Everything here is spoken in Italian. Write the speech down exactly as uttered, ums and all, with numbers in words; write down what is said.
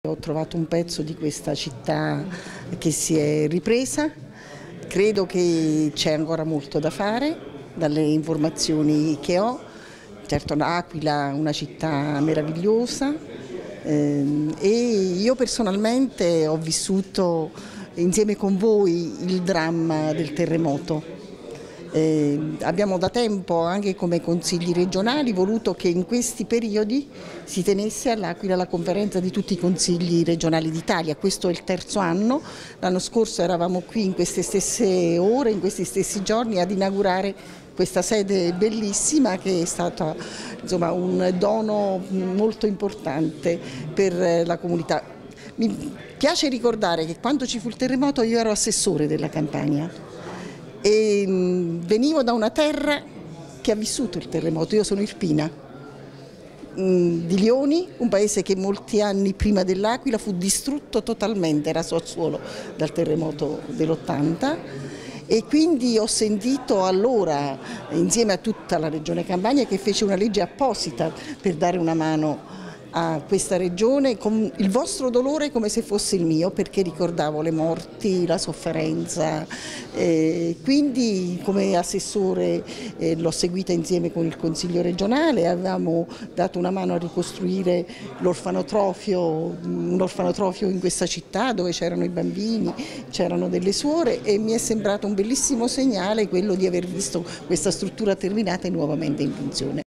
Ho trovato un pezzo di questa città che si è ripresa, credo che c'è ancora molto da fare dalle informazioni che ho. Certo, L'Aquila è una città meravigliosa ehm, e io personalmente ho vissuto insieme con voi il dramma del terremoto. Eh, abbiamo da tempo, anche come consigli regionali, voluto che in questi periodi si tenesse all'Aquila la conferenza di tutti i consigli regionali d'Italia. Questo è il terzo anno, l'anno scorso eravamo qui in queste stesse ore, in questi stessi giorni ad inaugurare questa sede bellissima che è stata insomma, un dono molto importante per la comunità. Mi piace ricordare che quando ci fu il terremoto io ero assessore della Campania e venivo da una terra che ha vissuto il terremoto. Io sono irpina di Lioni, un paese che molti anni prima dell'Aquila fu distrutto totalmente, raso al suolo dal terremoto dell'ottanta, e quindi ho sentito allora, insieme a tutta la regione Campania, che fece una legge apposita per dare una mano a questa regione, con il vostro dolore come se fosse il mio, perché ricordavo le morti, la sofferenza, eh, quindi come assessore eh, l'ho seguita insieme con il Consiglio regionale, avevamo dato una mano a ricostruire l'orfanotrofio, un orfanotrofio in questa città dove c'erano i bambini, c'erano delle suore, e mi è sembrato un bellissimo segnale quello di aver visto questa struttura terminata e nuovamente in funzione.